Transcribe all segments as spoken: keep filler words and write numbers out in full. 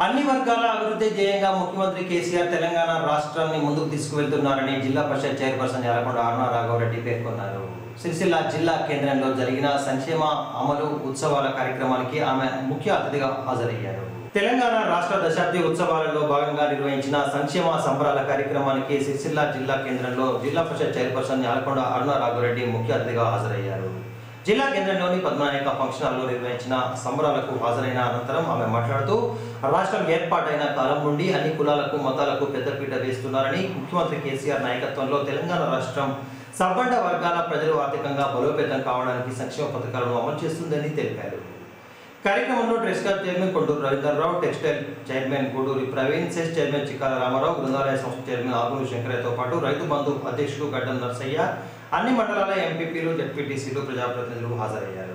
అన్ని వర్గాల అభివృద్ధి ధ్యేయంగా ముఖ్యమంత్రి కేసీఆర్ తెలంగాణ రాష్ట్రాన్ని ముందుకు తీసుకువెళ్తున్నారని జిల్లా పరిషత్ చైర్పర్సన్ యాలకొండ అరుణ రాఘవరెడ్డి పేర్కొన్నారు. సిరిసిల్ల జిల్లా కేంద్రంలో జరిగిన సంక్షేమ అమలు ఉత్సవాల కార్యక్రమానికి ఆమె ముఖ్య అతిథిగా హాజరయ్యారు. తెలంగాణ రాష్ట్ర దశాబ్ది ఉత్సవాలలో భాగంగా నిర్వహించిన సంక్షేమ సంబరాల కార్యక్రమానికి సిరిసిల్ల జిల్లా కేంద్రంలో జిల్లా పరిషత్ చైర్పర్సన్ యాలకొండ అరుణ రాఘవరెడ్డి ముఖ్య అతిథిగా హాజరయ్యారు. జిల్లా కేంద్రంలోని పద్మనాయక ఫంక్షన్ హాల్లో నిర్వహించిన సంబరాలకు హాజరైన అనంతరం ఆమె మాట్లాడుతూ రాష్ట్రం ఏర్పాటైన కాలం నుండి అన్ని కులాలకు మతాలకు పెద్దపీట వేస్తున్నారని, ముఖ్యమంత్రి కేసీఆర్ నాయకత్వంలో తెలంగాణ రాష్ట్రం సబ్బండ వర్గాల ప్రజలు ఆర్థికంగా బలోపేతం కావడానికి సంక్షేమ పథకాలను అమలు చేస్తుందని తెలిపారు. కార్యక్రమంలో Tresca chairman Konduru Ravindra Rao, textile chairman Guduri Praveen, CESS chairman Chikkala Rama Rao, గ్రంథాలయ సంస్థ చైర్మన్ ఆగులు శంకరయ్యతో పాటు రైతు బంధు అధ్యక్షులు గడ్డం నర్సయ్య, అన్ని మండలాల ఎంపీపీలు, జెడ్పీటీసీలు, ప్రజాప్రతినిధులు హాజరయ్యారు.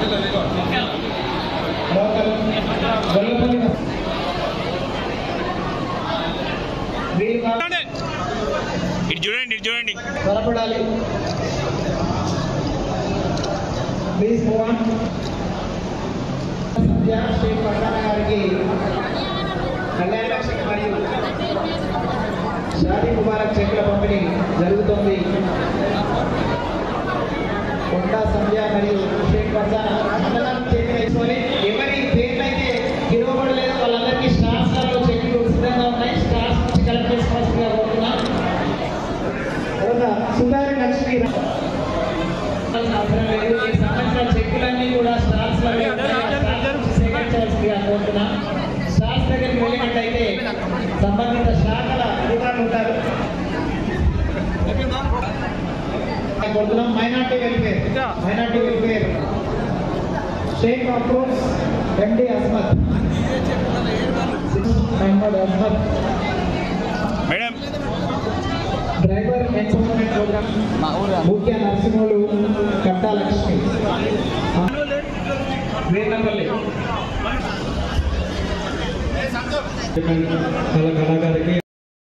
చూడండి చూడండి షాదీ ముబారక్ చెక్కుల పంపిణీ జరుగుతుంది. కొండా సంధ్య మరియు షేక్ ఫర్జానా మండలం చెక్ వేసుకొని ఎవరి పేర్లైతే పిలువబడలేదో వాళ్ళందరికీ స్టార్స్ లో చెక్లు సిద్ధంగా ఉన్నాయి. స్టార్స్ నుంచి కలెక్ట్ చేసుకోవాల్సిందిగా కోరుతున్నాం. సుధారి లక్ష్మి అవసరం లేదు. ఈ సంబంధించిన చెక్కులన్నీ కూడా స్టార్స్ లో సేకరించాల్సిందిగా కోరుతున్నాం. స్టార్స్ దగ్గరికి వెళ్ళినట్టయితే సంబంధిత శాఖల అధికారులు ఉంటారు. Minority welfare minority welfare Shaik Afroz MD Asmad Mohammed Asmad madam driver empowerment program ముఖ్య నరసింహులు కట్టా లక్ష్మి వేనపల్లి కళాకారికి